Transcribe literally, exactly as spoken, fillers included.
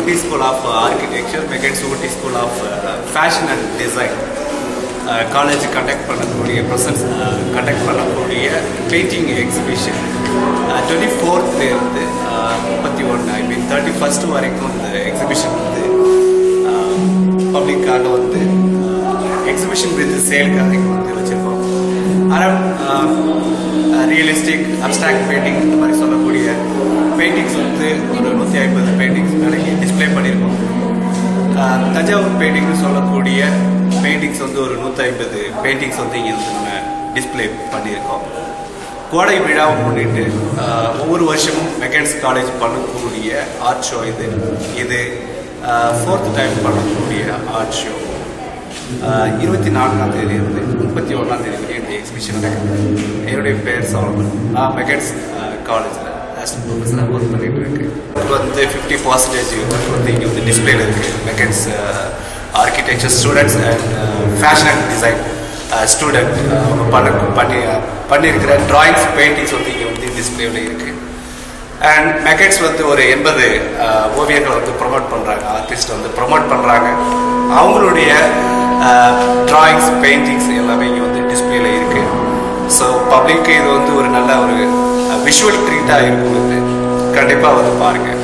Ooty School of Architecture, Mechanics Ooty School of Fashion and Design. College conduct பண்ணக்கூடிய presents conduct பண்ணக்கூடிய painting exhibition twenty-fourth ல இருந்து thirty-one I mean thirty-first வரைக்கும் இந்த exhibition வந்து பப்ளிக்காக வந்து exhibition with sale காக வந்து வச்சிருக்கோம். around realistic abstract painting இந்த மாதிரி சொல்லக்கூடிய பெயிண்டிங்ஸ் வந்து ஒரு நூற்றி ஐம்பது பெயிண்டிங்ஸ் நாளைக்கு டிஸ்பிளே பண்ணியிருக்கோம். தஞ்சாவூர் பெயிண்டிங்னு சொல்லக்கூடிய பெயிண்டிங்ஸ் வந்து ஒரு நூற்றி ஐம்பது பெயிண்டிங்ஸ் வந்து இங்கே நம்ம டிஸ்பிளே பண்ணியிருக்கோம். கோடை விழாவை முன்னிட்டு ஒவ்வொரு வருஷமும் மெக்கானிக்ஸ் காலேஜ் பண்ணக்கூடிய ஆர்ட் ஷோ இது இது ஃபோர்த் டைம் பண்ணக்கூடிய ஆர்ட் ஷோ. இருபத்தி நான்காம் தேதி இருந்து முப்பத்தி ஒன்றாம் தேதி வரைக்கும் இந்த எக்ஸிபிஷன் நடக்குது. என்னுடைய பேர் சோழன். நான் மெக்கானிக்ஸ் காலேஜில் அசிஸ்டன்ட் ப்ரொஃபஸராக ஒர்க் பண்ணிட்டு இருக்கு. இது வந்து ஃபிஃப்டி பர்சன்டேஜ் ஒர்க் வந்து இங்கே வந்து டிஸ்பிளேல இருக்குது. Mechanics architecture students and fashion and design student அவங்க பண்ண பண்ணி பண்ணியிருக்கிற ட்ராயிங்ஸ் பெயிண்டிங்ஸ் வந்து இங்கே வந்து டிஸ்பிளேவில் இருக்குது. அண்ட் மெக்கானிக்ஸ் வந்து ஒரு எண்பது ஓவியர்களை வந்து ப்ரொமோட் பண்ணுறாங்க, ஆர்டிஸ்ட் வந்து ப்ரொமோட் பண்ணுறாங்க. அவங்களுடைய ட்ராயிங்ஸ் பெயிண்டிங்ஸ் எல்லாமே இங்கே வந்து டிஸ்பிளேல இருக்குது. ஸோ பப்ளிக்கு இது வந்து ஒரு நல்ல ஒரு விஷுவல் ட்ரீட்டாக இருக்கும். இது கண்டிப்பாக வந்து பாருங்கள்.